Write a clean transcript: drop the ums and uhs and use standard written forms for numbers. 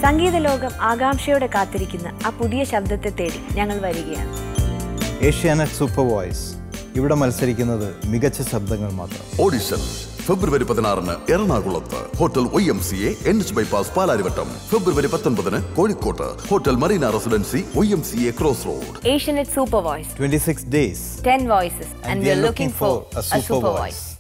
സംഗീത ലോകം ആകാംക്ഷയോടെ കാത്തിരിക്കുന്ന ആ പുതിയ ശബ്ദത്തെ തേടി ഞങ്ങൾ വരികയാണ്. Asianet super voice. ഇവിടെ മത്സരിക്കുന്നത് മികച്ച ശബ്ദങ്ങൾ മാത്രം. ഓഡിഷൻ ഫെബ്രുവരി 16 എറണാകുളത്ത് hotel YMCA NH bypass Palarivattam. February 19 കോഴിക്കോട്ട് hotel Marina Residency YMCA cross road. Asianet Super Voice. 26 days. 10 voices. And we are looking for a super voice.